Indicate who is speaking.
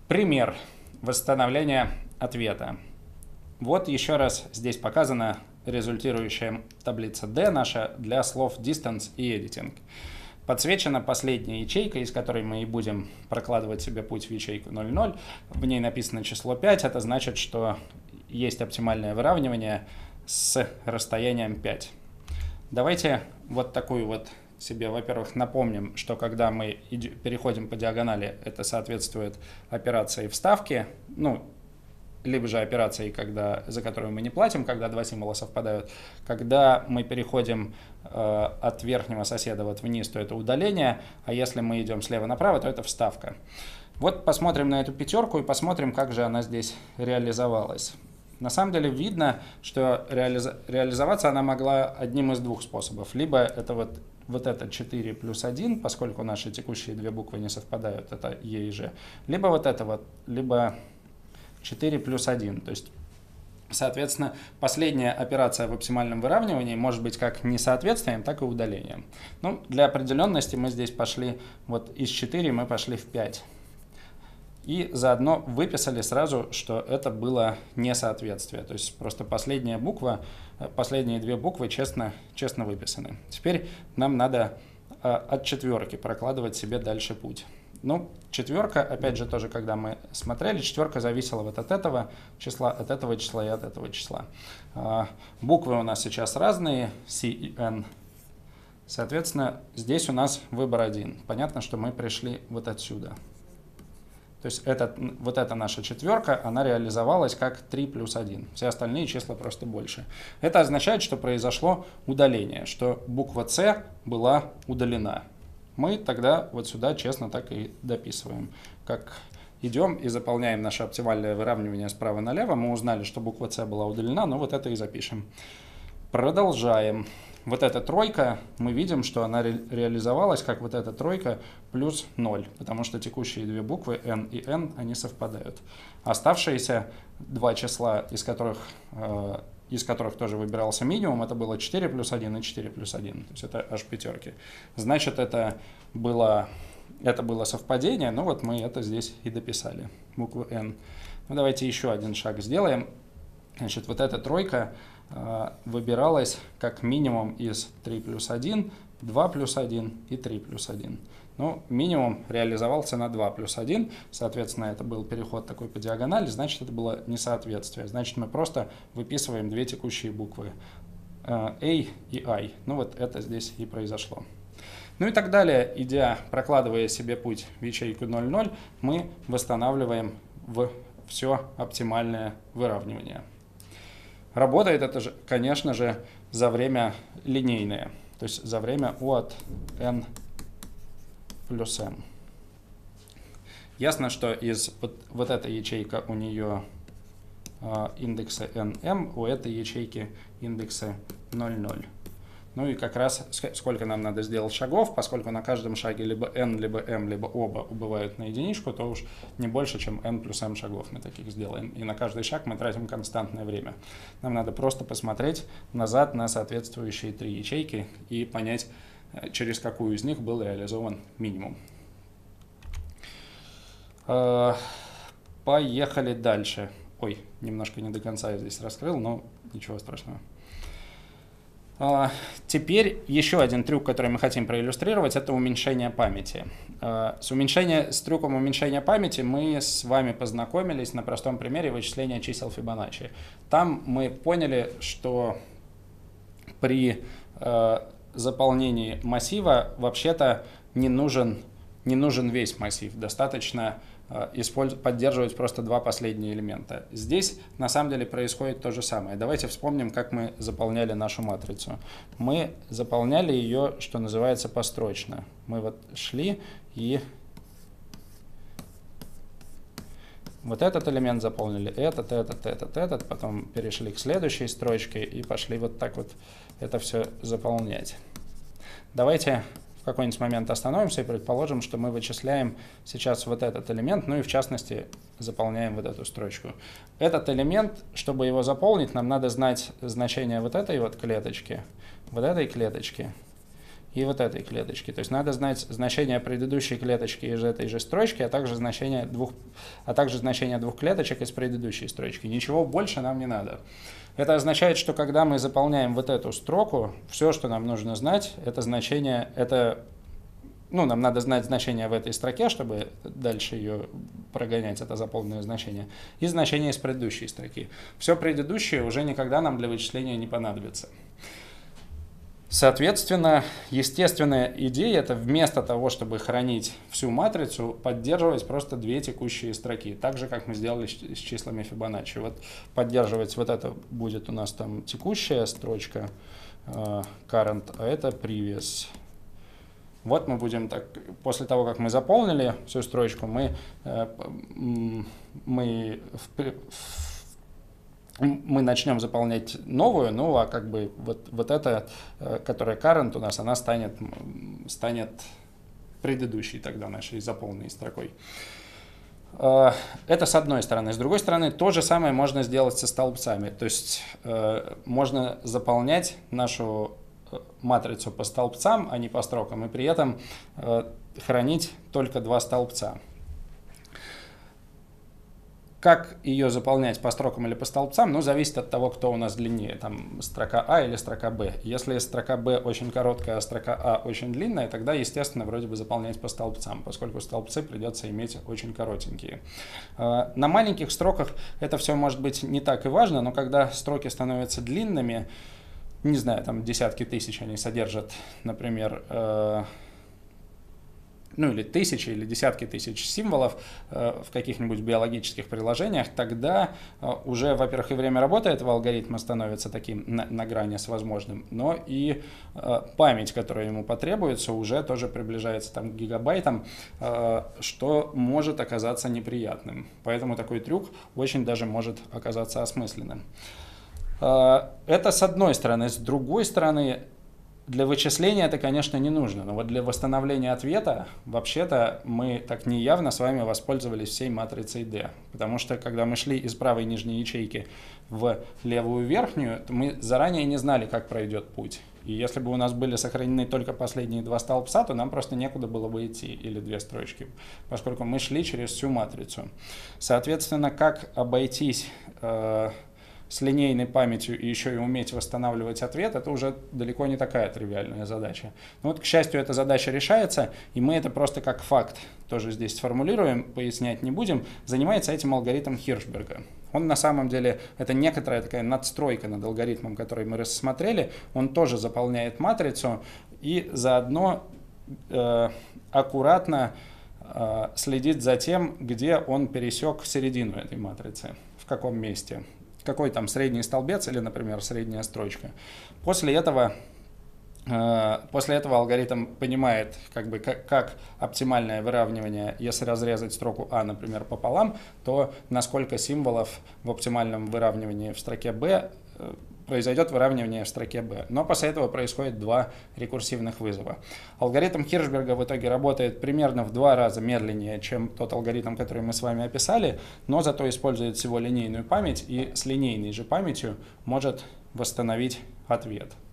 Speaker 1: Пример восстановления ответа. Вот еще раз здесь показана результирующая таблица D наша для слов distance и editing. Подсвечена последняя ячейка, из которой мы и будем прокладывать себе путь в ячейку 0,0. В ней написано число 5. Это значит, что есть оптимальное выравнивание с расстоянием 5. Давайте вот такую вот себе, во-первых, напомним, что когда мы переходим по диагонали, это соответствует операции вставки, либо же операции, за которую мы не платим, когда два символа совпадают. Когда мы переходим от верхнего соседа вниз, то это удаление, а если мы идем слева направо, то это вставка. Вот посмотрим на эту пятерку и посмотрим, как же она здесь реализовалась. На самом деле видно, что реализоваться она могла одним из двух способов. Либо это вот это 4 плюс 1, поскольку наши текущие две буквы не совпадают, это Е и Ж. Либо вот это вот, либо 4 плюс 1. То есть, соответственно, последняя операция в оптимальном выравнивании может быть как несоответствием, так и удалением. Для определенности мы здесь пошли, вот из 4 мы пошли в 5. И заодно выписали сразу, что это было несоответствие. То есть просто последние две буквы честно выписаны. Теперь нам надо от четверки прокладывать себе дальше путь. Четверка, опять же, тоже, когда мы смотрели, четверка зависела вот от этого числа и от этого числа. Буквы у нас сейчас разные, C и N. Соответственно, здесь у нас выбор один. Понятно, что мы пришли вот отсюда. То есть вот эта наша четверка, она реализовалась как 3 плюс 1. Все остальные числа просто больше. Это означает, что произошло удаление, что буква С была удалена. Мы тогда вот сюда честно так и дописываем. Как идем и заполняем наше оптимальное выравнивание справа налево, мы узнали, что буква С была удалена, но вот это и запишем. Продолжаем. Вот эта тройка, мы видим, что она реализовалась как вот эта тройка плюс 0, потому что текущие две буквы N и N, они совпадают. Оставшиеся два числа, из которых тоже выбирался минимум, это было 4 плюс 1 и 4 плюс 1. То есть это аж пятерки. Значит, это было совпадение, но вот мы это здесь и дописали, букву N. Давайте еще один шаг сделаем. Значит, вот эта тройка выбиралась как минимум из 3 плюс 1, 2 плюс 1 и 3 плюс 1. Минимум реализовался на 2 плюс 1, соответственно, это был переход такой по диагонали, значит, это было несоответствие. Значит, мы просто выписываем две текущие буквы A и I. Вот это здесь и произошло. И так далее, прокладывая себе путь в ячейку 0,0, мы восстанавливаем все оптимальное выравнивание. Работает это же, конечно же, за время линейное, то есть за время от n плюс m. Ясно, что из вот этой ячейка у нее индексы nm, у этой ячейки индексы 0,0. И как раз сколько нам надо сделать шагов, поскольку на каждом шаге либо n, либо m, либо оба убывают на единичку, то уж не больше, чем n плюс m шагов мы таких сделаем. И на каждый шаг мы тратим константное время. Нам надо просто посмотреть назад на соответствующие три ячейки и понять, через какую из них был реализован минимум. Поехали дальше. Ой, немножко не до конца я здесь раскрыл, но ничего страшного. Теперь еще один трюк, который мы хотим проиллюстрировать, это уменьшение памяти. С трюком уменьшения памяти мы с вами познакомились на простом примере вычисления чисел Фибоначчи. Там мы поняли, что при заполнении массива вообще-то не нужен весь массив, достаточно поддерживать просто два последние элемента. Здесь на самом деле происходит то же самое. Давайте вспомним, как мы заполняли нашу матрицу. Мы заполняли ее, что называется, построчно. Мы вот шли и вот этот элемент заполнили, этот, потом перешли к следующей строчке и пошли вот так вот это все заполнять. Давайте в какой-нибудь момент остановимся и предположим, что мы вычисляем сейчас вот этот элемент, и в частности заполняем вот эту строчку. Этот элемент, чтобы его заполнить, нам надо знать значение вот этой вот клеточки, вот этой клеточки и вот этой клеточки. То есть надо знать значение предыдущей клеточки из этой же строчки, а также значение двух клеточек из предыдущей строчки. Ничего больше нам не надо. Это означает, что когда мы заполняем вот эту строку, все, что нам нужно знать, это значение, нам надо знать значение в этой строке, чтобы дальше ее прогонять, это заполненное значение, и значение из предыдущей строки. Все предыдущее уже никогда нам для вычисления не понадобится. Соответственно, естественная идея — это вместо того, чтобы хранить всю матрицу, поддерживать просто две текущие строки, так же, как мы сделали с числами Фибоначчи. Вот поддерживать вот это будет у нас там текущая строчка current, а это previous. Вот мы будем так, после того, как мы заполнили всю строчку, мы начнем заполнять новую, ну а как бы вот эта, которая current у нас, она станет предыдущей тогда нашей заполненной строкой. Это с одной стороны. С другой стороны, то же самое можно сделать со столбцами. То есть можно заполнять нашу матрицу по столбцам, а не по строкам, и при этом хранить только два столбца. Как ее заполнять, по строкам или по столбцам, зависит от того, кто у нас длиннее, там строка А или строка Б. Если строка Б очень короткая, а строка А очень длинная, тогда, естественно, вроде бы заполнять по столбцам, поскольку столбцы придется иметь очень коротенькие. На маленьких строках это все может быть не так и важно, но когда строки становятся длинными, не знаю, там десятки тысяч они содержат, например, или тысячи, или десятки тысяч символов в каких-нибудь биологических приложениях, тогда уже, во-первых, и время работы этого алгоритма становится таким на грани с возможным, но и память, которая ему потребуется, уже тоже приближается там, к гигабайтам, что может оказаться неприятным. Поэтому такой трюк очень даже может оказаться осмысленным. Это с одной стороны. С другой стороны, для вычисления это, конечно, не нужно, но вот для восстановления ответа, вообще-то, мы так неявно с вами воспользовались всей матрицей D. Потому что, когда мы шли из правой нижней ячейки в левую верхнюю, то мы заранее не знали, как пройдет путь. И если бы у нас были сохранены только последние два столбца, то нам просто некуда было бы идти, или две строчки, поскольку мы шли через всю матрицу. Соответственно, как обойтись с линейной памятью и еще и уметь восстанавливать ответ, это уже далеко не такая тривиальная задача. Но вот, к счастью, эта задача решается, и мы это просто как факт тоже здесь сформулируем, пояснять не будем. Занимается этим алгоритм Хиршберга. Он на самом деле, это некоторая такая надстройка над алгоритмом, который мы рассмотрели. Он тоже заполняет матрицу и заодно аккуратно следит за тем, где он пересек середину этой матрицы, в каком месте. Какой там средний столбец или, например, средняя строчка. После этого алгоритм понимает, как оптимальное выравнивание, если разрезать строку А, например, пополам, то насколько символов в оптимальном выравнивании в строке Б произойдет выравнивание в строке B. Но после этого происходит два рекурсивных вызова. Алгоритм Хиршберга в итоге работает примерно в 2 раза медленнее, чем тот алгоритм, который мы с вами описали, но зато использует всего линейную память и с линейной же памятью может восстановить ответ.